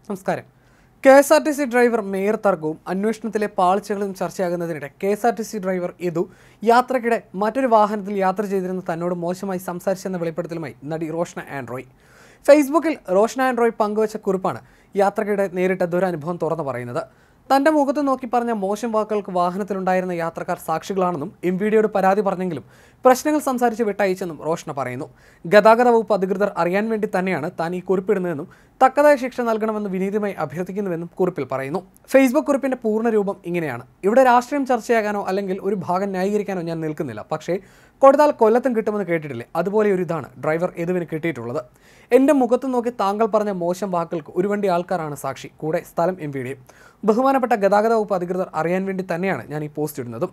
നമസ്കാരം. KSRTC driver mayor തർക്കവും അന്വേഷണത്തിലെ പാളിച്ചകളും ചർച്ചയാകുന്നതിനിടെ കെ.എസ്.ആർ.ടി.സി ഡ്രൈവർ യദു യാത്രക്കിടെ മറ്റൊരു വാഹനത്തിൽ യാത്ര ചെയ്തിരുന്ന തന്നോട് മോശമായി സംസാരിച്ചെന്ന വെളിപ്പെടുത്തലുമായി നടി റോഷ്ന ആൻഡ്രോയ്. ഫേസ്ബുക്കിൽ റോഷ്ന ആൻഡ്രോയ് പങ്കുവച്ച കുറിപ്പാണ് യാത്രക്കിടെ നേരിട്ട ദുരനുഭവം തുറന്നു പറയുന്നത്. തന്റെ മുഖത്ത് നോക്കി പറഞ്ഞ മോശം വാക്കുകൾക്ക് വാഹനത്തിലുണ്ടായിരുന്ന യാത്രക്കാർ സാക്ഷികളാണെന്നും എംവിഡിയോട് പരാതി പറഞ്ഞെങ്കിലും പ്രശ്നങ്ങൾ സംസാരിച്ച് വിട്ടയച്ചെന്നും റോഷ്ന പറയുന്നു. ഗതാഗത വകുപ്പ് അധികൃതർ അറിയാൻ വേണ്ടി തന്നെയാണ് താൻ ഈ കുറിപ്പിടുന്നതെന്നും തക്കതായ ശിക്ഷ നൽകണമെന്ന് വിനീതമായി അഭ്യർത്ഥിക്കുന്നുവെന്നും കുറിപ്പിൽ പറയുന്നു. ഫേസ്ബുക്ക് കുറിപ്പിന്റെ പൂർണ്ണരൂപം ഇങ്ങനെയാണ്: ഇവിടെ രാഷ്ട്രീയം ചർച്ചയാകാനോ അല്ലെങ്കിൽ ഒരു ഭാഗം ന്യായീകരിക്കാനോ ഞാൻ നിൽക്കുന്നില്ല. പക്ഷേ കൊടുത്താൽ കൊല്ലത്തും കിട്ടുമെന്ന് കേട്ടിട്ടില്ലേ? അതുപോലെ ഒരു ഇതാണ് ഡ്രൈവർ യദുവിന് കിട്ടിയിട്ടുള്ളത്. എൻ്റെ മുഖത്ത് നോക്കി താങ്കൾ പറഞ്ഞ മോശം വാക്കുകൾക്ക് ഒരു വണ്ടി ആൾക്കാരാണ് സാക്ഷി, കൂടെ സ്ഥലം എംവിഡിയും. ബഹുമാനപ്പെട്ട ഗതാഗത വകുപ്പ് അധികൃതർ അറിയാൻ വേണ്ടി തന്നെയാണ് ഞാൻ ഈ പോസ്റ്റ് ഇടുന്നതും.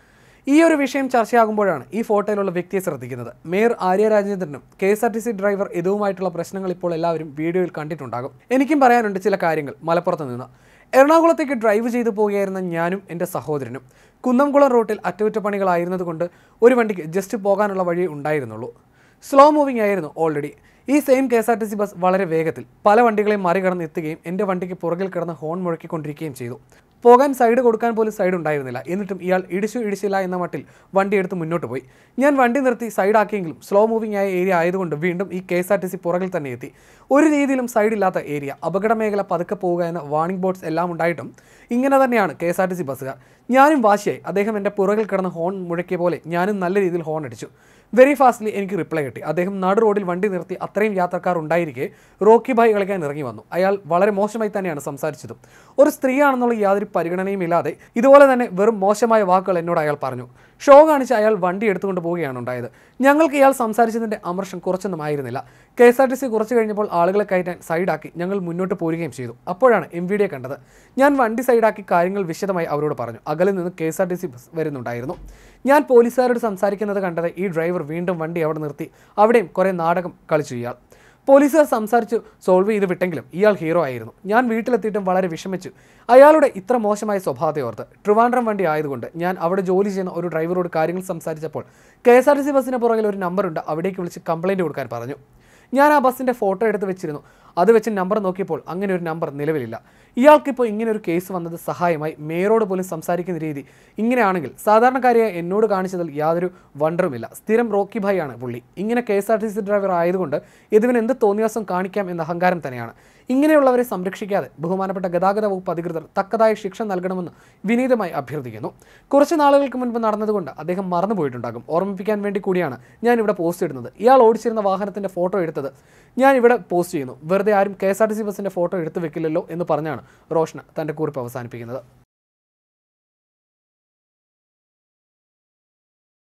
ഈ ഒരു വിഷയം ചർച്ചയാകുമ്പോഴാണ് ഈ ഫോട്ടോയിലുള്ള വ്യക്തിയെ ശ്രദ്ധിക്കുന്നത്. മേയർ ആര്യ രാജേന്ദ്രനും കെ.എസ്.ആർ.ടി.സി ഡ്രൈവർ യദുവുമായിട്ടുള്ള പ്രശ്നങ്ങൾ ഇപ്പോൾ എല്ലാവരും വീഡിയോയിൽ കണ്ടിട്ടുണ്ടാകും. എനിക്കും പറയാനുണ്ട് ചില കാര്യങ്ങൾ. മലപ്പുറത്ത് നിന്ന് എറണാകുളത്തേക്ക് ഡ്രൈവ് ചെയ്തു പോകുകയായിരുന്ന ഞാനും എൻ്റെ സഹോദരനും കുന്നംകുളം റൂട്ടിൽ അറ്റകുറ്റപ്പണികളായിരുന്നതുകൊണ്ട് ഒരു വണ്ടിക്ക് ജസ്റ്റ് പോകാനുള്ള വഴി ഉണ്ടായിരുന്നുള്ളൂ. സ്ലോ മൂവിംഗ് ആയിരുന്നു ഓൾറെഡി. ഈ സെയിം കെ.എസ്.ആർ.ടി.സി ബസ് വളരെ വേഗത്തിൽ പല വണ്ടികളെയും മറികടന്ന് എത്തുകയും എൻ്റെ വണ്ടിക്ക് പുറകിൽ കിടന്ന് ഹോൺ മുഴക്കിക്കൊണ്ടിരിക്കുകയും ചെയ്തു. പോകാൻ സൈഡ് കൊടുക്കാൻ പോലും സൈഡ് ഉണ്ടായിരുന്നില്ല. എന്നിട്ടും ഇയാൾ ഇടിച്ചില്ല എന്ന മട്ടിൽ വണ്ടി എടുത്ത് മുന്നോട്ട് പോയി. ഞാൻ വണ്ടി നിർത്തി സൈഡാക്കിയെങ്കിലും സ്ലോ മൂവിംഗ് ആയ ഏരിയ ആയതുകൊണ്ട് വീണ്ടും ഈ കെ.എസ്.ആർ.ടി.സി പുറകിൽ തന്നെ എത്തി. ഒരു രീതിയിലും സൈഡില്ലാത്ത ഏരിയ, അപകട മേഖല, പതുക്കെ പോവുക എന്ന വാർണിംഗ് ബോർഡ്സ് എല്ലാം ഉണ്ടായിട്ടും ഇങ്ങനെ തന്നെയാണ് കെ.എസ്.ആർ.ടി.സി ബസ്സുകാർ. ഞാനും വാശിയായി. അദ്ദേഹം എൻ്റെ പുറകിൽ കിടന്ന് ഹോൺ മുഴക്കിയ പോലെ ഞാനും നല്ല രീതിയിൽ ഹോൺ അടിച്ചു. വെരി ഫാസ്റ്റ്ലി എനിക്ക് റിപ്ലൈ കിട്ടി. അദ്ദേഹം നടു റോഡിൽ വണ്ടി നിർത്തി അത്രയും യാത്രക്കാർ ഉണ്ടായിരിക്കെ റോക്കി ഭായ് കളിക്കാൻ ഇറങ്ങി വന്നു. അയാൾ വളരെ മോശമായി തന്നെയാണ് സംസാരിച്ചതും. ഒരു സ്ത്രീയാണെന്നുള്ള യാതൊരു പരിഗണനയും ഇല്ലാതെ ഇതുപോലെ തന്നെ വെറും മോശമായ വാക്കുകൾ എന്നോട് അയാൾ പറഞ്ഞു. ഷോ കാണിച്ച് അയാൾ വണ്ടി എടുത്തുകൊണ്ട് പോവുകയാണ് ഉണ്ടായത്. ഞങ്ങൾക്ക് ഇയാൾ സംസാരിച്ചതിൻ്റെ അമർഷം കുറച്ചൊന്നും ആയിരുന്നില്ല. കെ.എസ്.ആർ.ടി.സി കുറച്ച് കഴിഞ്ഞപ്പോൾ ആളുകളെ കയറ്റാൻ സൈഡാക്കി ഞങ്ങൾ മുന്നോട്ട് പോരുകയും ചെയ്തു. അപ്പോഴാണ് എംവിഡിയെ കണ്ടത്. ഞാൻ വണ്ടി സൈഡാക്കി കാര്യങ്ങൾ വിശദമായി അവരോട് പറഞ്ഞു. അകലിൽ നിന്ന് കെ.എസ്.ആർ.ടി.സി ബസ് വരുന്നുണ്ടായിരുന്നു. ഞാൻ പോലീസുകാരോട് സംസാരിക്കുന്നത് കണ്ടത് ഈ ഡ്രൈവർ വീണ്ടും വണ്ടി അവിടെ നിർത്തി അവിടെയും കുറേ നാടകം കളിച്ചു ഇയാൾ. പോലീസുകാർ സംസാരിച്ചു സോൾവ് ചെയ്ത് വിട്ടെങ്കിലും ഇയാൾ ഹീറോ ആയിരുന്നു. ഞാൻ വീട്ടിലെത്തിയിട്ടും വളരെ വിഷമിച്ചു അയാളുടെ ഇത്ര മോശമായ സ്വഭാവത്തെ ഓർത്ത്. ട്രിവാൻഡ്രം വണ്ടി ആയതുകൊണ്ട് ഞാൻ അവിടെ ജോലി ചെയ്യുന്ന ഒരു ഡ്രൈവറോട് കാര്യങ്ങൾ സംസാരിച്ചപ്പോൾ കെ.എസ്.ആർ.ടി.സി ബസ്സിന് പുറകിൽ ഒരു നമ്പറുണ്ട്, അവിടേക്ക് വിളിച്ച് കംപ്ലയിൻറ്റ് കൊടുക്കാൻ പറഞ്ഞു. ഞാൻ ആ ബസ്സിൻ്റെ ഫോട്ടോ എടുത്ത് വെച്ചിരുന്നു. അത് വെച്ച് നമ്പർ നോക്കിയപ്പോൾ അങ്ങനെ ഒരു നമ്പർ നിലവിലില്ല. ഇയാൾക്കിപ്പോൾ ഇങ്ങനെ ഒരു കേസ് വന്നത് സഹായമായി. മേയറോട് പോലും സംസാരിക്കുന്ന രീതി ഇങ്ങനെയാണെങ്കിൽ സാധാരണക്കാരിയായ എന്നോട് കാണിച്ചതിൽ യാതൊരു വണ്ടറുമില്ല. സ്ഥിരം റോക്കി ഭായ് ആണ് പുള്ളി. ഇങ്ങനെ കെ.എസ്.ആർ.ടി.സി ഡ്രൈവർ ആയതുകൊണ്ട് ഇതിന് എന്ത് തോന്നിയാസം കാണിക്കാം എന്ന അഹങ്കാരം തന്നെയാണ്. ഇങ്ങനെയുള്ളവരെ സംരക്ഷിക്കാതെ ബഹുമാനപ്പെട്ട ഗതാഗത വകുപ്പ് അധികൃതർ തക്കതായ ശിക്ഷ നൽകണമെന്ന് വിനീതമായി അഭ്യർത്ഥിക്കുന്നു. കുറച്ച് നാളുകൾക്ക് മുൻപ് നടന്നതുകൊണ്ട് അദ്ദേഹം മറന്നുപോയിട്ടുണ്ടാകും. ഓർമ്മിപ്പിക്കാൻ വേണ്ടി കൂടിയാണ് ഞാൻ ഇവിടെ പോസ്റ്റ് ഇടുന്നത്. ഇയാൾ ഓടിച്ചിരുന്ന വാഹനത്തിൻ്റെ ഫോട്ടോ എടുത്തത് ഞാൻ ഇവിടെ പോസ്റ്റ് ചെയ്യുന്നു. വെറുതെ ആരും കെ.എസ്.ആർ.ടി.സി ബസ്സിൻ്റെ ഫോട്ടോ എടുത്തു വെക്കില്ലല്ലോ എന്ന് പറഞ്ഞാണ് റോഷ്ന തൻ്റെ കുറിപ്പ് അവസാനിപ്പിക്കുന്നത്.